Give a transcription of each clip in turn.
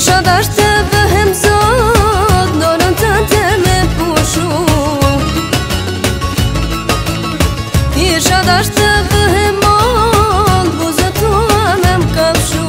Kisha dash të bëhem sot, dorën tënde me pushu. Kisha dash të bëhem mollë, buzët tua me m'kapshu.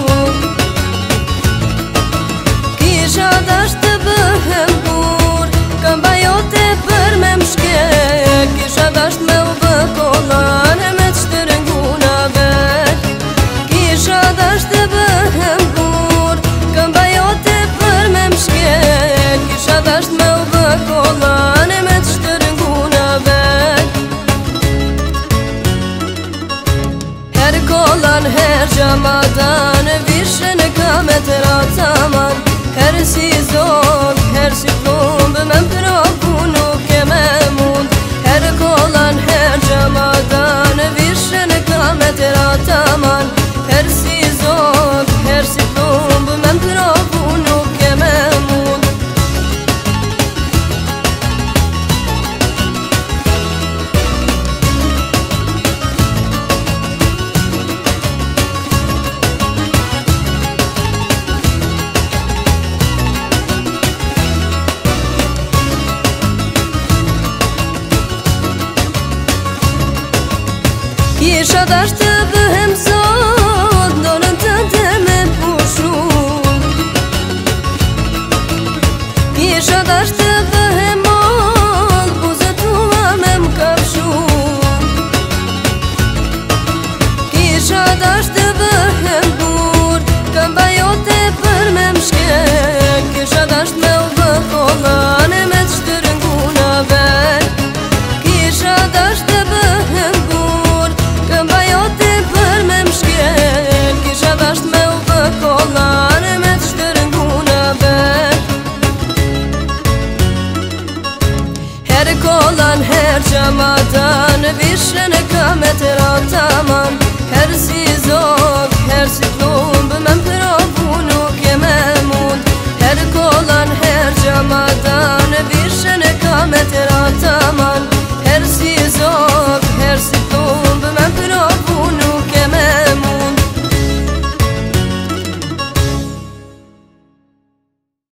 Kisha dash të bëhem bur, këmba jote për me m'shke. Kisha dash me u bë kollane me të shtërënguna vet. Kisha dash të bëhem bur, këmba jote për me m'shke. Kisha dash me u bë kollane me të shtërënguna vet. Her kollan, her gjamadan, vishen ka me të rataman. Her si zog, her si plumb, me m'provu nuk e me mund. Her kollan, her gjamadan, vishen ka me të rataman. Her si zog, her si plumb, me m'provu nuk e me mund. Kisha dash të bëhem sot, dorën tënde me pushu. Kisha dash të bëhem mollë, buzët tua me m'kapshu. Kisha dash të bëhem bur, këmba jote për me m'shke. Kisha dash me u bë kollane me të shtërënguna vet. Kisha dash të bëhem bur, këmba jote për me m'shke. Kisha dash me u bë kollane me të shtërënguna vet. Her kollan, her gjamadan, vishen ka me të rataman. Her si